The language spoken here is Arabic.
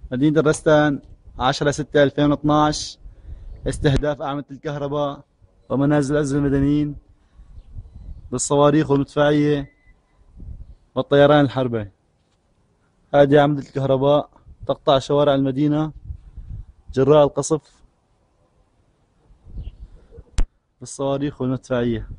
مدينة الرستان 10/6/2012. استهداف أعمدة الكهرباء ومنازل الأعز المدنيين بالصواريخ والمدفعية والطيران الحربي. هذه أعمدة الكهرباء تقطع شوارع المدينة جراء القصف بالصواريخ والمدفعية.